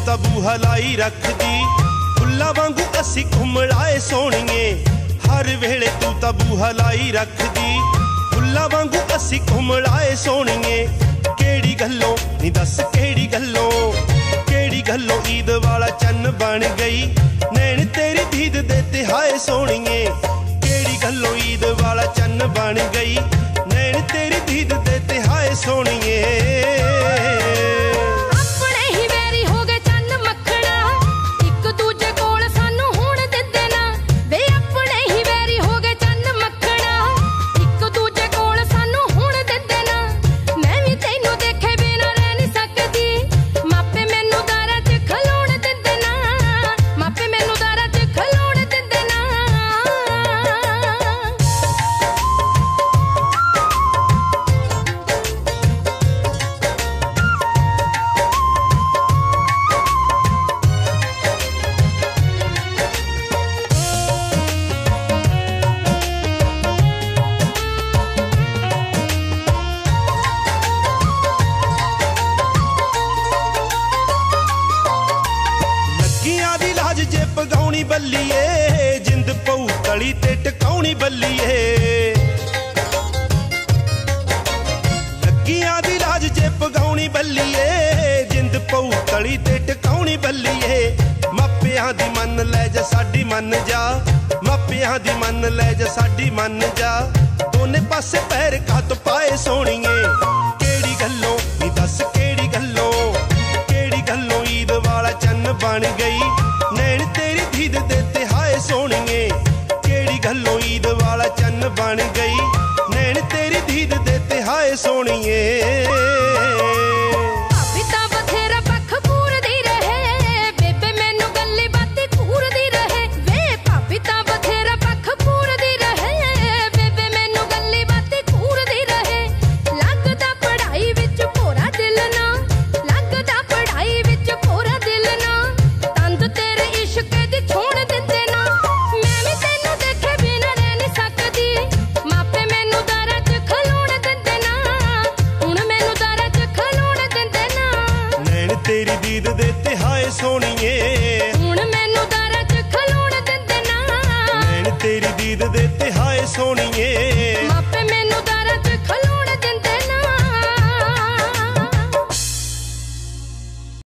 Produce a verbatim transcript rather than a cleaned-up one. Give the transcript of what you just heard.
ਤਾਂ ਬੂਹਾ ਲਾਈ ਰੱਖਦੀ, ਫੁੱਲਾਂ ਵਾਂਗੂ ਅਸੀਂ ਘੁੰਮੜਾਏ ਸੋਹਣੀਏ, ਹਰ ਵੇਲੇ ਤੂੰ ਤਾਂ ਬੂਹਾ ਲਾਈ ਰੱਖਦੀ, ਫੁੱਲਾਂ ਵਾਂਗੂ ਅਸੀਂ ਘੁੰਮੜਾਏ ਸੋਹਣੀਏ। ਕਿਹੜੀ ਗੱਲੋਂ ਨੀ ਦੱਸ ਕਿਹੜੀ ਗੱਲੋਂ, ਕਿਹੜੀ ਗੱਲੋਂ ਈਦ ਵਾਲਾ ਚੰਨ ਬਣ ਗਈ, ਨੈਣ ਤੇਰੀ ਦੀਦ ਦੇ ਤੇ ਹਾਏ ਸੋਹਣੀਏ। ਕਿਹੜੀ ਗੱਲੋਂ ਈਦ ਵਾਲਾ ਚੰਨ ਬਣ ਗਈ, ਨੈਣ ਤੇਰੀ ਦੀਦ ਦੇ ਤੇ ਹਾਏ ਸੋਹਣੀਏ। ਪਗਾਉਣੀ ਬੱਲੀਏ, ਜਿੰਦ ਪਊ ਤਲੀ ਤੇ ਟਿਕਾਉਣੀ ਬੱਲੀਏ, ਲੱਗੀਆਂ ਦੀ ਲਾਜ ਜੇ ਪਗਾਉਣੀ ਬੱਲੀਏ, ਜਿੰਦ ਪਊ ਤਲੀ ਤੇ ਟਿਕਾਉਣੀ ਬੱਲੀਏ। ਮਾਪਿਆਂ ਦੀ ਮੰਨ ਲੈ ਜਾ ਸਾਡੀ ਮੰਨ ਜਾ, ਮਾਪਿਆਂ ਦੀ ਮੰਨ ਲੈ ਜਾ ਸਾਡੀ ਮੰਨ ਜਾ, ਦੋਨੇ ਪਾਸੇ ਪੈਰ ਕੱਤ ਪਾਏ ਸੋਹਣੀਏ। ਕਿਹੜੀ ਗੱਲੋਂ ਨੀ ਦੱਸ ਕਿਹੜੀ ਗੱਲੋਂ, ਕਿਹੜੀ ਗੱਲੋਂ ਈਦ ਵਾਲਾ ਚੰਨ ਬਣ ਗਈ, ਨੈਣ ਤੇਰੀ ਦੀਦ ਦੇ ਤੇ ਹਾਏ ਸੋਹਣੀਏ। ਕਿਹੜੀ ਗੱਲੋਂ ਈਦ ਵਾਲਾ ਚੰਨ ਬਣ ਗਈ, ਨੈਣ ਤੇਰੀ ਦੀਦ ਦੇ ਤੇ ਹਾਏ ਸੋਹਣੀਏ। ਤੇਰੀ ਦੀਦ ਦੇ ਤੇ ਹਾਏ ਸੋਹਣੀਏ, ਹੁਣ ਮੈਨੂੰ ਦਾਰਾਂ ਚ ਖਲੋਣ ਦਿੰਦੇ ਨਾ, ਨੈਣ ਤੇਰੀ ਦੀਦ ਦੇ ਤੇ ਹਾਏ ਸੋਹਣੀਏ।